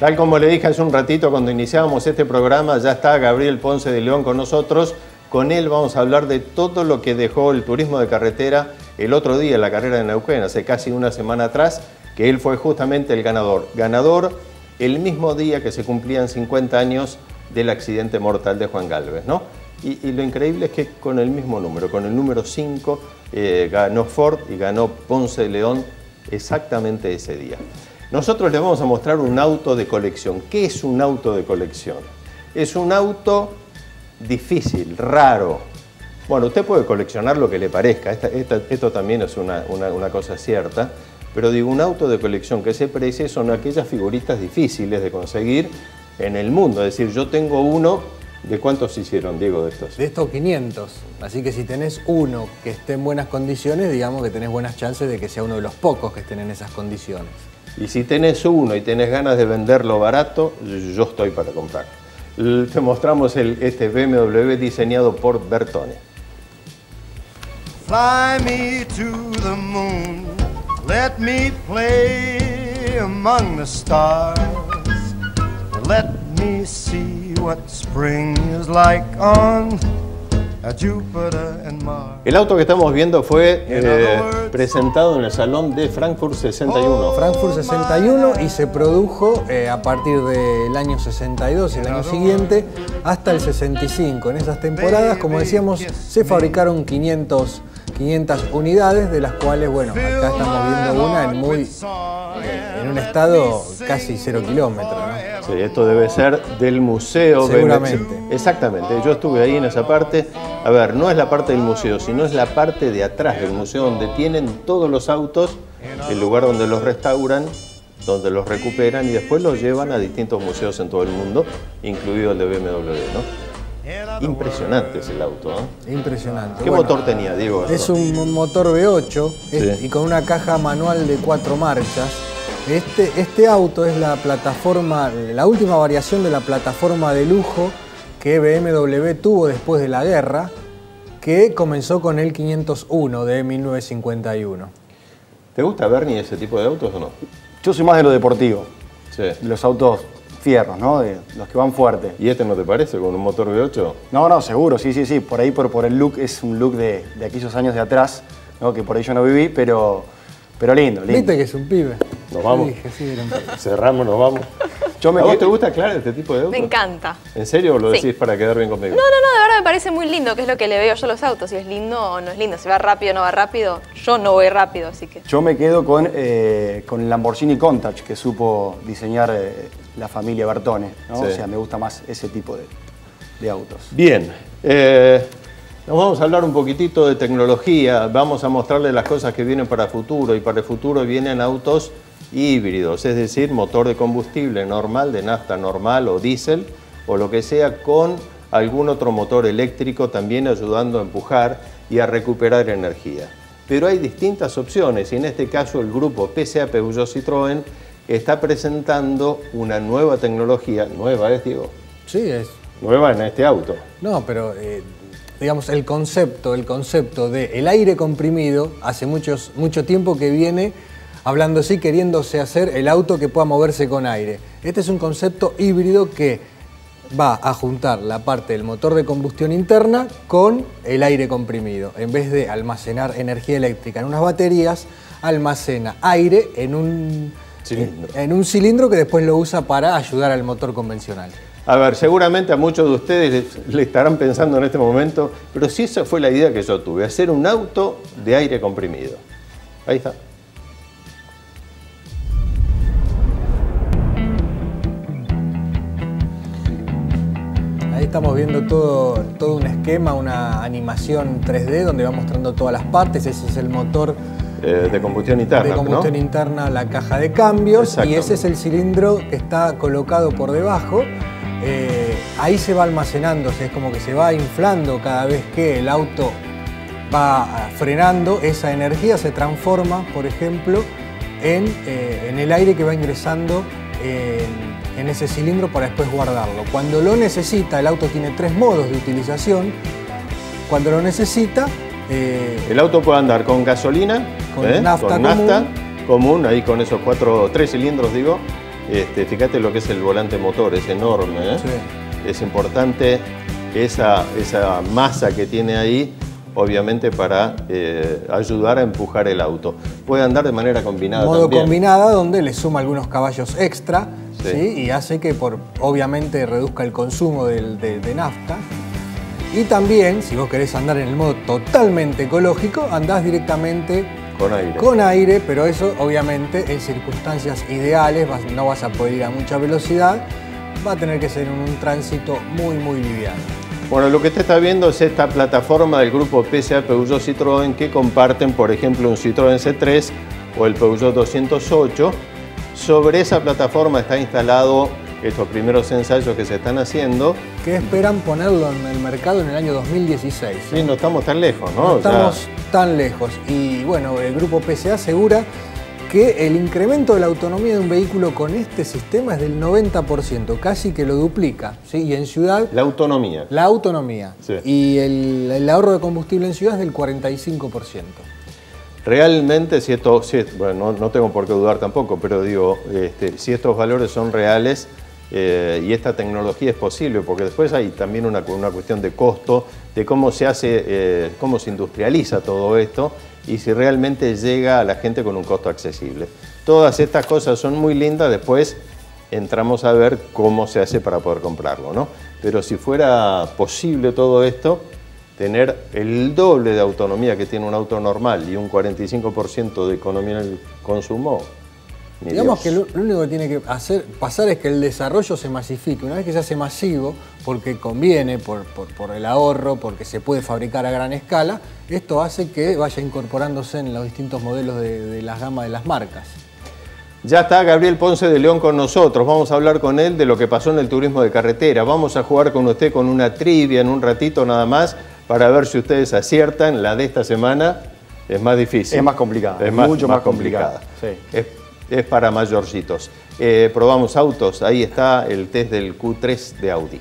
Tal como le dije hace un ratito cuando iniciábamos este programa, ya está Gabriel Ponce de León con nosotros. Con él vamos a hablar de todo lo que dejó el turismo de carretera el otro día en la carrera de Neuquén, hace casi una semana atrás, que él fue justamente el ganador. Ganador el mismo día que se cumplían 50 años del accidente mortal de Juan Gálvez, ¿no? Y lo increíble es que con el mismo número, con el número 5, ganó Ford y ganó Ponce de León exactamente ese día. Nosotros les vamos a mostrar un auto de colección. ¿Qué es un auto de colección? Es un auto difícil, raro. Bueno, usted puede coleccionar lo que le parezca, esto también es una cosa cierta, pero digo, un auto de colección que se precie son aquellas figuritas difíciles de conseguir en el mundo. Es decir, yo tengo uno, ¿de cuántos hicieron, Diego, de estos? De estos 500, así que si tenés uno que esté en buenas condiciones, digamos que tenés buenas chances de que sea uno de los pocos que estén en esas condiciones. Y si tenés uno y tenés ganas de venderlo barato, yo estoy para comprar. Te mostramos este BMW diseñado por Bertone. Fly me to the moon, let me play among the stars, let me see what spring is like on Jupiter and Mars. El auto que estamos viendo fue presentado en el Salón de Frankfurt 61. Frankfurt 61 y se produjo a partir del año 62, el año siguiente, hasta el 65. En esas temporadas, como decíamos, se fabricaron 500 unidades, de las cuales, bueno, acá estamos viendo una en un estado casi 0 kilómetros, ¿no? Sí, esto debe ser del museo. Seguramente. Exactamente, yo estuve ahí en esa parte. A ver, no es la parte del museo, sino es la parte de atrás del museo, donde tienen todos los autos, el lugar donde los restauran, donde los recuperan y después los llevan a distintos museos en todo el mundo, incluido el de BMW, ¿no? Impresionante es el auto, ¿no? Impresionante. ¿Qué motor tenía, Diego? Es un motor V8 sí, y con una caja manual de 4 marchas. Este auto es la plataforma, la última variación de la plataforma de lujo que BMW tuvo después de la guerra, que comenzó con el 501 de 1951. ¿Te gusta, Bernie, ese tipo de autos o no? Yo soy más de lo deportivo, Sí. de los autos fierros, ¿no? De los que van fuerte. ¿Y este no te parece con un motor V8? No, seguro, sí. Por ahí, por el look, es un look de aquellos años de atrás, ¿no? Que por ahí yo no viví, pero lindo. Viste que es un pibe. Nos vamos. Dije, sí, era un pibe. Cerramos, nos vamos. ¿A vos te gusta, Clara, este tipo de autos? Me encanta. ¿En serio o lo Sí. decís para quedar bien conmigo? No, de verdad me parece muy lindo, que es lo que le veo yo a los autos, si es lindo o no es lindo, si va rápido o no va rápido. Yo no voy rápido, así que... Yo me quedo con el Lamborghini Countach que supo diseñar la familia Bertone, ¿no? Sí. O sea, me gusta más ese tipo de autos. Bien, nos vamos a hablar un poquitito de tecnología, vamos a mostrarles las cosas que vienen para el futuro, y para el futuro vienen autos híbridos, es decir, motor de combustible normal, de nafta normal o diésel, o lo que sea, con algún otro motor eléctrico también ayudando a empujar y a recuperar energía. Pero hay distintas opciones y en este caso el grupo PSA Peugeot Citroën está presentando una nueva tecnología, nueva, ¿es, Diego? Sí, es. Nueva en este auto. No, pero digamos, el concepto de el aire comprimido hace mucho tiempo que viene hablando así, queriéndose hacer el auto que pueda moverse con aire. Este es un concepto híbrido que va a juntar la parte del motor de combustión interna con el aire comprimido. En vez de almacenar energía eléctrica en unas baterías, almacena aire en un cilindro que después lo usa para ayudar al motor convencional. A ver, seguramente a muchos de ustedes le estarán pensando en este momento, pero si esa fue la idea que yo tuve, hacer un auto de aire comprimido. Ahí está. Ahí estamos viendo todo un esquema, una animación 3D donde va mostrando todas las partes. Ese es el motor de combustión interna, de combustión ¿no? interna, la caja de cambios, y ese es el cilindro que está colocado por debajo. Ahí se va almacenándose, es como que se va inflando cada vez que el auto va frenando. Esa energía se transforma, por ejemplo, en el aire que va ingresando en ese cilindro para después guardarlo. Cuando lo necesita, el auto tiene 3 modos de utilización. Cuando lo necesita... el auto puede andar con gasolina, con nafta común, ahí con esos 3 cilindros, digo, Fíjate lo que es el volante motor, es enorme, ¿eh? Sí. Es importante esa masa que tiene ahí, obviamente para ayudar a empujar el auto. Puede andar de manera combinada Modo también. combinada, donde le suma algunos caballos extra, Sí. ¿sí? Y hace que obviamente reduzca el consumo de nafta. Y también, si vos querés andar en el modo totalmente ecológico, andás directamente Con aire. pero eso obviamente en circunstancias ideales, no vas a poder ir a mucha velocidad, va a tener que ser en un tránsito muy, muy liviano. Bueno, lo que usted está viendo es esta plataforma del grupo PSA Peugeot Citroën que comparten, por ejemplo, un Citroën C3 o el Peugeot 208. Sobre esa plataforma está instalado estos primeros ensayos que se están haciendo. Que esperan ponerlo en el mercado en el año 2016. Sí, no estamos tan lejos, ¿no? No estamos tan lejos. Y bueno, el grupo PSA asegura que el incremento de la autonomía de un vehículo con este sistema es del 90%, casi que lo duplica, ¿sí? Y en ciudad... La autonomía. La autonomía. Sí. Y el ahorro de combustible en ciudad es del 45%. Realmente, bueno, no tengo por qué dudar tampoco, pero digo, si estos valores son reales y esta tecnología es posible, porque después hay también una cuestión de costo, de cómo se hace, cómo se industrializa todo esto y si realmente llega a la gente con un costo accesible. Todas estas cosas son muy lindas, después entramos a ver cómo se hace para poder comprarlo, ¿no? Pero si fuera posible todo esto, tener el doble de autonomía que tiene un auto normal y un 45% de economía en el consumo, Digamos que lo único que tiene que pasar es que el desarrollo se masifique. Una vez que se hace masivo, porque conviene, por el ahorro, porque se puede fabricar a gran escala, esto hace que vaya incorporándose en los distintos modelos de las gamas de las marcas. Ya está Gabriel Ponce de León con nosotros. Vamos a hablar con él de lo que pasó en el turismo de carretera. Vamos a jugar con usted con una trivia en un ratito nada más para ver si ustedes aciertan. La de esta semana es más difícil. Es más complicada. Es mucho más complicada. Sí. Es para mayorcitos. Probamos autos. Ahí está el test del Q3 de Audi.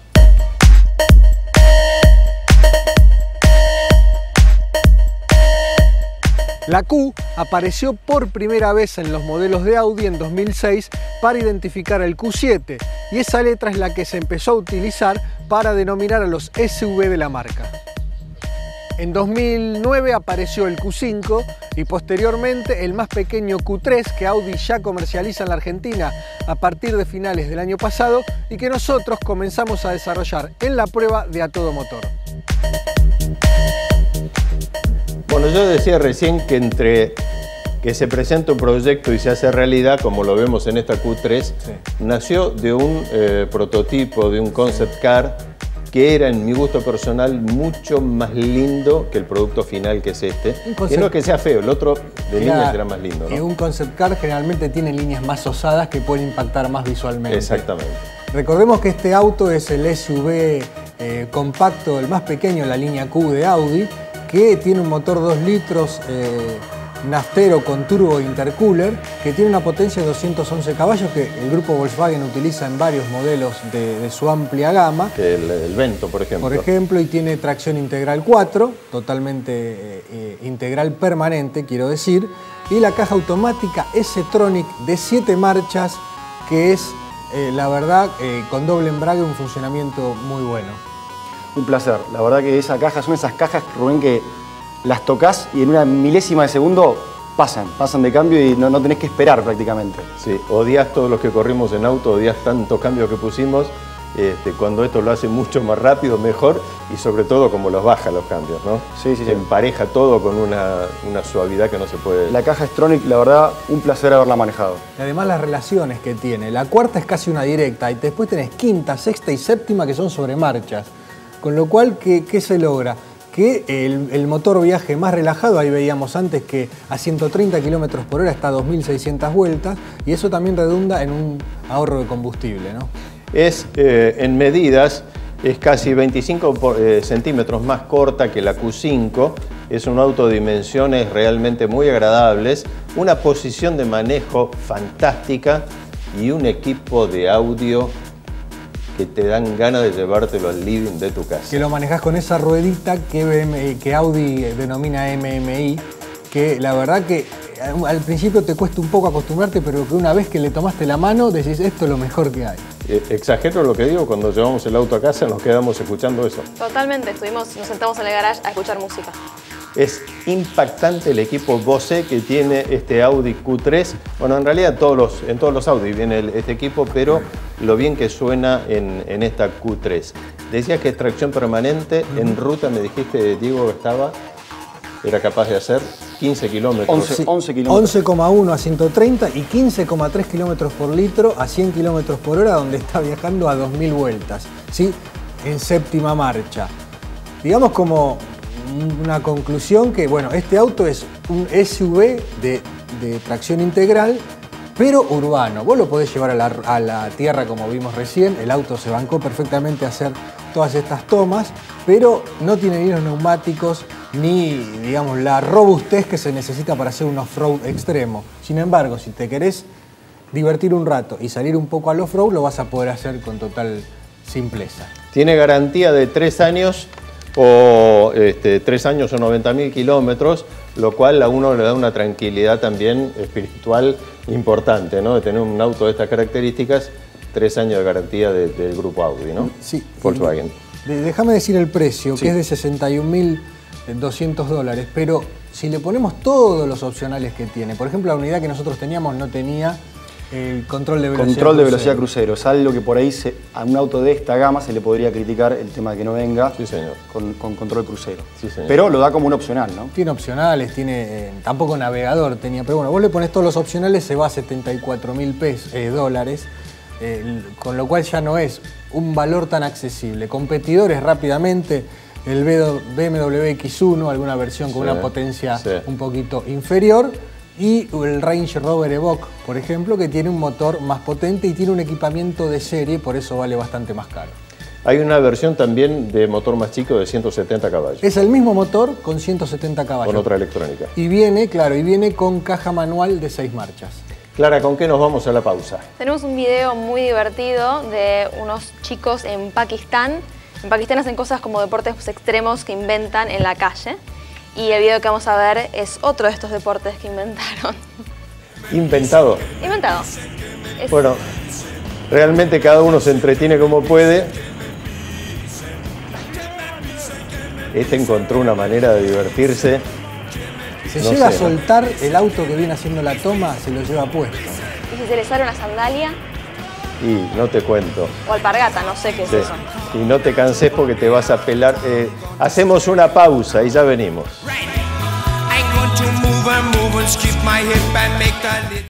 La Q apareció por primera vez en los modelos de Audi en 2006 para identificar el Q7 y esa letra es la que se empezó a utilizar para denominar a los SUV de la marca. En 2009 apareció el Q5 y posteriormente el más pequeño Q3 que Audi ya comercializa en la Argentina a partir de finales del año pasado y que nosotros comenzamos a desarrollar en la prueba de A Todo Motor. Bueno, yo decía recién que entre que se presenta un proyecto y se hace realidad, como lo vemos en esta Q3, Sí. nació de un prototipo, de un concept car, que era, en mi gusto personal, mucho más lindo que el producto final que es este. Que no es que sea feo, el otro de líneas era más lindo, ¿no? Y un concept car generalmente tiene líneas más osadas que pueden impactar más visualmente. Exactamente. Recordemos que este auto es el SUV compacto, el más pequeño de la línea Q de Audi, que tiene un motor 2 litros naftero con turbo intercooler, que tiene una potencia de 211 caballos que el grupo Volkswagen utiliza en varios modelos de su amplia gama. El Vento, por ejemplo. Y tiene tracción integral 4, totalmente integral permanente, quiero decir, y la caja automática S-Tronic de 7 marchas, que es, la verdad, con doble embrague, un funcionamiento muy bueno. Un placer. La verdad que esa caja, son esas cajas, Rubén, que las tocas y en una milésima de segundo pasan de cambio y no tenés que esperar prácticamente. Sí, odias todos los que corrimos en auto, odias tantos cambios que pusimos, cuando esto lo hace mucho más rápido, mejor, y sobre todo como los baja los cambios, ¿no? Sí. Se empareja todo con una suavidad que no se puede... La caja S-Tronic, la verdad, un placer haberla manejado. Y además las relaciones que tiene. La cuarta es casi una directa y después tenés quinta, sexta y séptima que son sobre marchas. Con lo cual, ¿qué se logra? Que el motor viaje más relajado. Ahí veíamos antes que a 130 km por hora está a 2.600 vueltas y eso también redunda en un ahorro de combustible, ¿no? En medidas, es casi 25 centímetros más corta que la Q5. Es un auto de dimensiones realmente muy agradables, una posición de manejo fantástica y un equipo de audio que te dan ganas de llevártelo al living de tu casa. Que lo manejás con esa ruedita que Audi denomina MMI, que la verdad que al principio te cuesta un poco acostumbrarte, pero que una vez que le tomaste la mano decís, esto es lo mejor que hay. Exagero lo que digo, cuando llevamos el auto a casa nos quedamos escuchando eso. Totalmente, nos sentamos en el garage a escuchar música. Es impactante el equipo Bose que tiene este Audi Q3. Bueno, en realidad en todos los Audi viene este equipo, pero lo bien que suena en esta Q3. Decías que es tracción permanente, en ruta me dijiste, Diego, era capaz de hacer 15 kilómetros. 11 kilómetros. 11,1 a 130 y 15,3 kilómetros por litro a 100 kilómetros por hora, donde está viajando a 2000 vueltas, ¿sí? En séptima marcha. Digamos como una conclusión que, bueno, este auto es un SUV de tracción integral, pero urbano. Vos lo podés llevar a la tierra como vimos recién, el auto se bancó perfectamente a hacer todas estas tomas, pero no tiene ni los neumáticos ni, digamos, la robustez que se necesita para hacer un off-road extremo. Sin embargo, si te querés divertir un rato y salir un poco al off-road, lo vas a poder hacer con total simpleza. Tiene garantía de 3 años o 3 años o 90.000 kilómetros, lo cual a uno le da una tranquilidad también espiritual importante, ¿no? De tener un auto de estas características, 3 años de garantía del grupo Audi, ¿no? Sí. Volkswagen. Déjame decir el precio, Sí. que es de $61.200, pero si le ponemos todos los opcionales que tiene, por ejemplo, la unidad que nosotros teníamos no tenía el control de velocidad Control de velocidad crucero. Es algo que por ahí a un auto de esta gama se le podría criticar el tema de que no venga Sí, señor. con control crucero. Sí, señor. Pero lo da como un opcional, ¿no? Tiene opcionales, tiene tampoco navegador tenía, pero bueno, vos le pones todos los opcionales, se va a $74.000, con lo cual ya no es un valor tan accesible. Competidores rápidamente, el BMW X1, alguna versión con Sí, una potencia sí. un poquito inferior, y el Range Rover Evoque, por ejemplo, que tiene un motor más potente y tiene un equipamiento de serie, por eso vale bastante más caro. Hay una versión también de motor más chico de 170 caballos, Es el mismo motor con 170 caballos. con otra electrónica. Y viene, claro, y viene con caja manual de 6 marchas. Clara, ¿con qué nos vamos a la pausa? Tenemos un video muy divertido de unos chicos en Pakistán. En Pakistán hacen cosas como deportes extremos que inventan en la calle. Y el video que vamos a ver es otro de estos deportes que inventaron. Inventado. Inventado. Bueno, realmente cada uno se entretiene como puede. Este encontró una manera de divertirse. Se No llega a sé, ¿no? soltar el auto que viene haciendo la toma, se lo lleva puesto. Y si se le sale una sandalia Y no te cuento. o alpargata, no sé qué es Sí. eso. Y no te canses porque te vas a pelar. Hacemos una pausa y ya venimos. I'm going to move and skip my hip and make a little